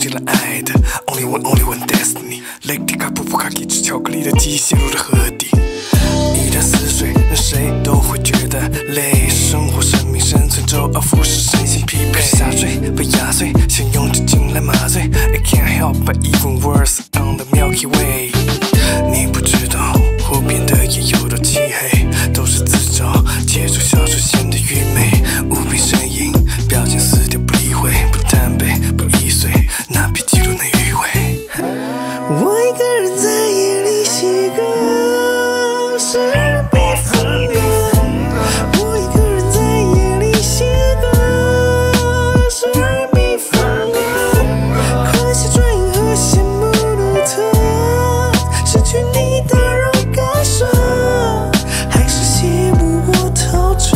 结了爱的 Only one destiney 累 Tikapu Pukaki 吃巧克力的记忆陷入了河底，一潭死水任谁都会觉得累，生活生命生存周而复始身心疲惫，下坠被压碎，想用酒精来麻醉 I can't help but even worse on the Milky Way， 你不知道湖边的夜有多漆黑，都是自找借酒消愁显得愚昧，无病呻吟标签撕掉不理会，不贪杯不易碎，拿笔记录那余味。 我一个人在夜里写歌是R&B风格，我一个人在夜里写歌是R&B风格，可惜转音和弦不独特，失去你打扰干涉，还是写不过陶喆。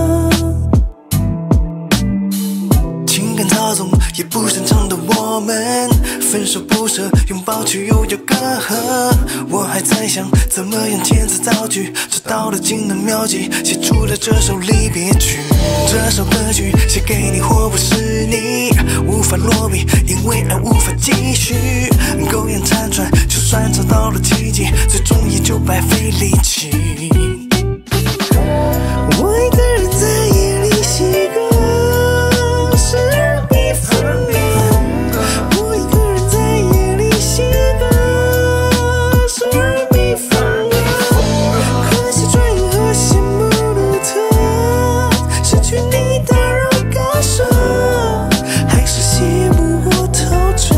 情感操纵也不擅长的我们，分手不舍拥抱却又有隔阂，我还在想怎么样遣词造句，找到了锦囊妙计，写出了这首离别曲。这首歌曲写给你或不是你，无法落笔，因为爱无法继续，苟延残喘，就算找到了奇迹，最终依旧白费力气。我一个人在夜里写歌是R&B风格，我一个人在夜里写歌是R&B风格，可惜转音和弦不独特，失去你打扰干涉，还是写不过陶喆。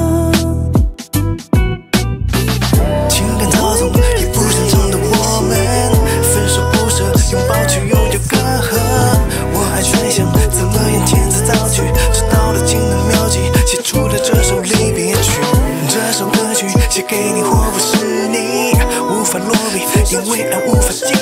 情感操纵也不擅长的我们，分手不舍拥抱却又有隔阂，我还在想怎么样遣词造句，找到了锦囊妙计，写出了这首离别曲。这首歌曲写给你或不是你，无法落笔，因为爱无法继